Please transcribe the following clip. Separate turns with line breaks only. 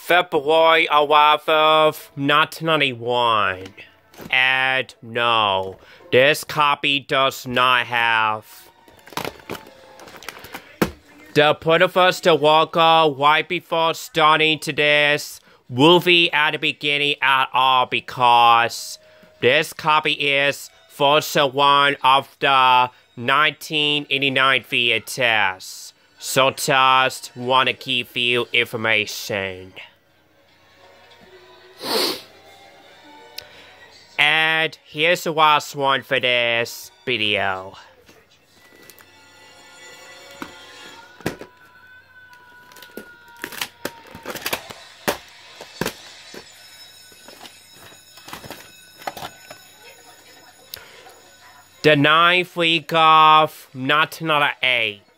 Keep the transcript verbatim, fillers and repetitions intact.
February eleventh, nineteen ninety-one. And no, this copy does not have the put of us to logo right before starting to this movie at the beginning at all, because this copy is first one of the nineteen eighty-nine V H S. So just want to give you information. And here's the last one for this video. The ninth week of nineteen ninety-eight.